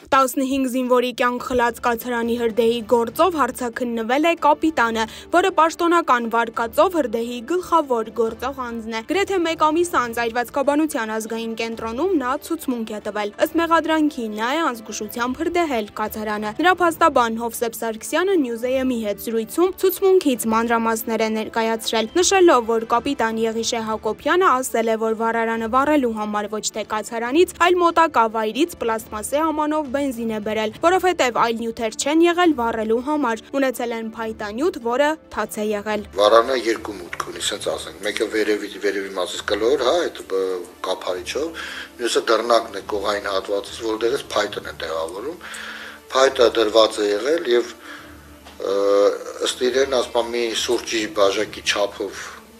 15 զինվորի կյանք խլած կացարանի հրդեհի գործով հարցաքննվել է կապիտանը, որը պաշտոնական վարկածով հրդեհի գլխավոր գործող անձն է։ Գրեթե մեկ ամիս անց Այրվածքաբանության ազգային կենտրոնում նա ցուցմունք է տվել։ Ըստ մեղադրանքի նա է անզգուշությամբ հրդեհել կացարանը։ Նրա փաստաբան Հովսեփ Սարգսյանը Նյուզեյեմի հետ զրույցում ցուցմունքից մանրամասներ է ներկայացրել, նշելով, որ կապիտան Եղիշե Հակոբյանը ասել է, որ վառարանը վառելու համար ոչ թե կացարանից, այլ մոտակա վայրից պլաստմասե ամանով բենզին է բերել, որովհետև այլ նյութեր չեն եղել վառելու համար, ունեցել են փայտանյութ, որը թաց է եղել։ Վառանը երկու մուտք ունի, ասենք ասենք, մեկը վերևի մասից կլոր, հա, այդ կափարիչով, մյուսը դռնակն է կողային հատվածից, որտեղից փայտն է տեղավորում։ Փայտը դրված է եղել եւ ըստ իրեն ասում մի սուրճի բաժակի չափով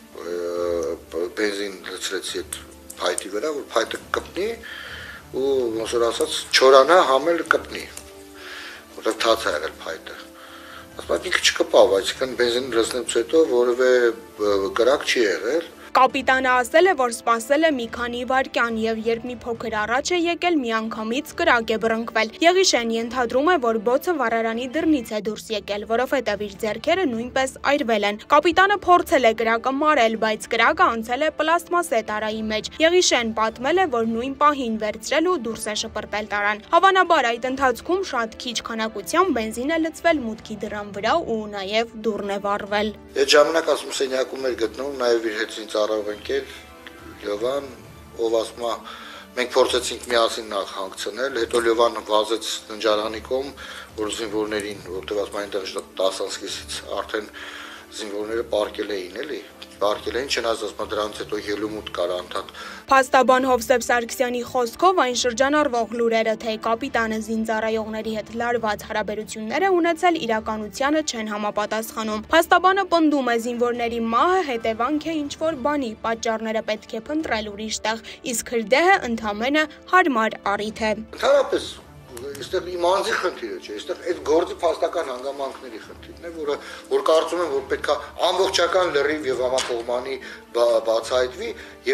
բենզին լցրեցի այդ փայտի վրա, որ փայտը կպնի ու ոնց որ ասած չորանա համել կպնի, որտեղ թաց է եղել փայտը։ Ասում ինքը չկպավ, այսինքն բենզին լցնելուց հետո որևէ կրակ չի եղել։ Կապիտանը ասել է, որ սպասել է մի քանի վայրկյան եւ երբ մի փոքր առաջ է եկել, միանգամից կրակ է բռնկվել։ Եղիշեն ենթադրում է, որ բոցը վառարանի դռնից է դուրս եկել, որովհետեւ իր ձեռքերը նույնպես այրվել են։ Կապիտանը փորձել է կրակը մարել, բայց կրակը անցել է պլաստմասե տարայի մեջ։ Եղիշեն պատմել է, որ նույն պահին վերցրել ու դուրս է շպրտել տարան։ Հավանաբար այդ ընթացքում շատ քիչ քանակությամբ բենզին է լցվել մուտքի դռան վրա ու նաեւ դուռն է վառվել։ Այդ ժամանակ ասում սենյակում էր գտնվում նաեւ իր հետ ինձ առավենքեր Լևան, ով ասում է մենք փորձեցինք միասին նախ հանգցնել, հետո Լևան վազեց ննջարանի կողմ, որ զինվորներին, որտեղ ասում այնտեղ 10-ից արդեն զինվորները պարկել էին, էլի, պարկել էին, չնայած ասում դրանից հետո ելումուտ կար անդադ։ Փաստաբան Հովսեփ Սարգսյանի խոսքով այն շրջանառվող լուրերը, թե կապիտանը զինծառայողների հետ լարված հարաբերություններ է ունեցել, իրականությանը չեն համապատասխանում։ Փաստաբանը պնդում է զինվորների մահը հետևանք է ինչ-որ բանի, պատճառները պետք է փնտրել ուրիշ տեղ, իսկ հրդեհը ընդամենը հարմար առիթ է։ Ընդհանրապես այստեղ իմ անձի խնդիրը չէ, այստեղ այդ գործի փաստական հանգամանքների խնդիրն է, որ կարծում եմ, որ պետք է ամբողջական լրիվ եւ համակողմանի բացահայտվի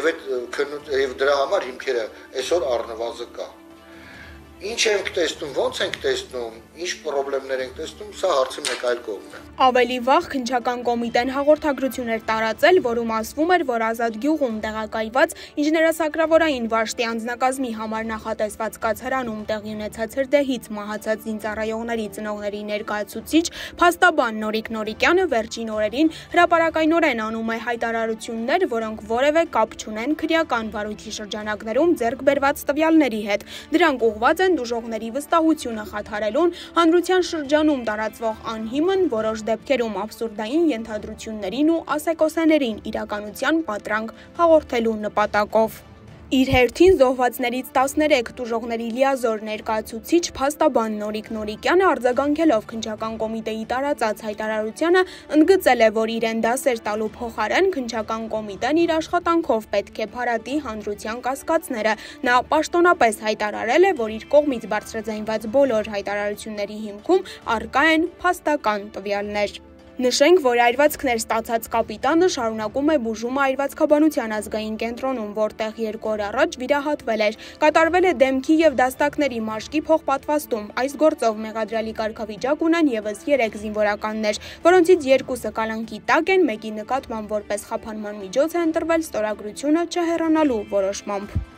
եւ դրա համար հիմքերը այսօր առնվազն կա։ Ինչ ենք տեսնում, ոնց ենք տեսնում, ինչ խնդիրներ ենք տեսնում, սա հարցի մեկ այլ կողմն է։ Ավելի վաղ քննչական կոմիտեն հաղորդագրություն էր տարածել, որում ասվում էր, որ Ազատ գյուղում տեղակայված ինժեներասակրավորային վաշտի անձնակազմի համար նախատեսված կացարանում տեղի ունեցած հրդեհից մահացած զինծառայողների ծնողների ներկայացուցիչ փաստաբան Նորիկ Նորիկյանը վերջին օրերին հրապարակայնորեն անում է հայտարարություններ, որոնք որևէ կապ չունեն քրեական վարույթի շրջանակներում ձեռք բերված տվյալների հետ։ Դրանք ուղղված են դժողների վստահությունը խաթարելուն, հանրության շրջանում տարածվող անհիմն, որոշ դեպքերում աբսուրդային ենթադրություններին ու ասեկոսեներին իրականության պատրանք հաղորդելու նպատակով։ Իր հերթին զոհվածներից 13 տուժողների լիազոր ներկայացուցիչ փաստաբան Նորիկ Նորիկյանը արձագանքելով քննչական կոմիտեի տարածած հայտարարությանը ընդգծել է, որ իրեն դասեր տալու փոխարեն քննչական կոմիտեն իր աշխատանքով պետք է փարատի հանրության կասկածները։ Նա պաշտոնապես հայտարարել է, որ իր կողմից բարձրաձայնված բոլոր հայտարարությունների հիմքում առկա են փաստական տվյալներ։ Նշենք, որ այրվածքներ ստացած կապիտանը շարունակում է բուժումը Այրվածքաբանության ազգային կենտրոնում, որտեղ 2 օր առաջ վիրահատվել էր։ Կատարվել է դեմքի եւ դաստակների մաշկի փոխպատվաստում։ Այս գործով մեղադրյալի կարգավիճակ ունեն եւս 3 զինվորականներ, որոնցից 2-ը կալանքի տակ են, մեկի նկատմամբ որպես խափանման միջոց է ընտրվել ստորագրությունը չհեռանալու որոշմամբ։